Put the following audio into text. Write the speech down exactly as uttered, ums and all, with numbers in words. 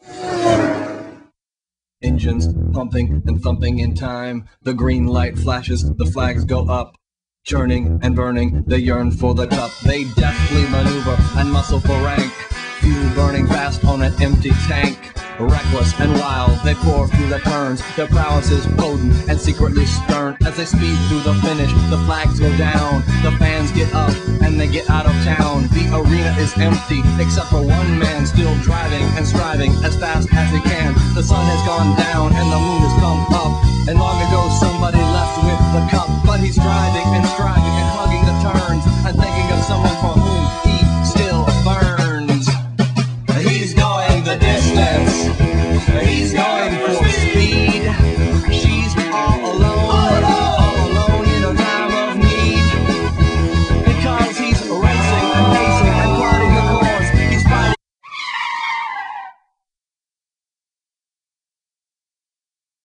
Engines pumping and thumping in time. The green light flashes, the flags go up. Churning and burning, they yearn for the cup. They deftly maneuver and muscle for rank. Fuel burning fast on an empty tank. Reckless and wild, they pour through the turns. Their prowess is potent and secretly stern. As they speed through the finish, the flags go down. The fans get up and they get out of town. The arena is empty, except for one man still driving and striving as fast as he can. The sun has gone down and the moon